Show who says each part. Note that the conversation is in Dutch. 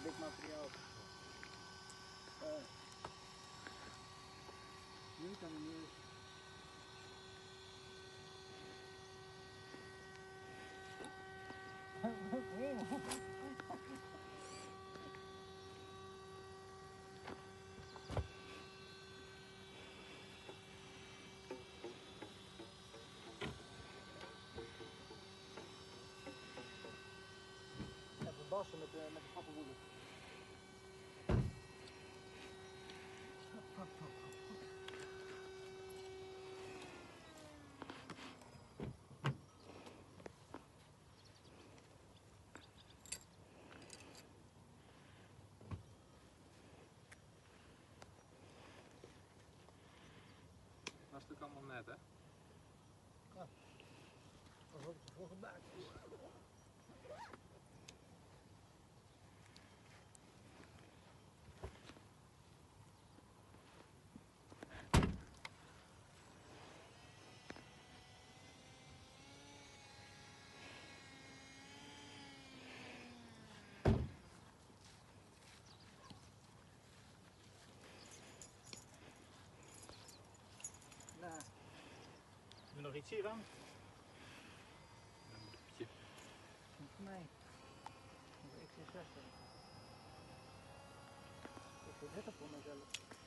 Speaker 1: dik materiaal. Nu kan hij niet. Even bassen met de pappenwoelen.
Speaker 2: Dat is natuurlijk allemaal net, hè?
Speaker 1: Ja, dat is ook voor gebruikt. Nou,
Speaker 3: Doe nog iets hier aan?
Speaker 2: Een doekje.
Speaker 1: niet voor mij. Ik XC60. Ik vind het voor mezelf.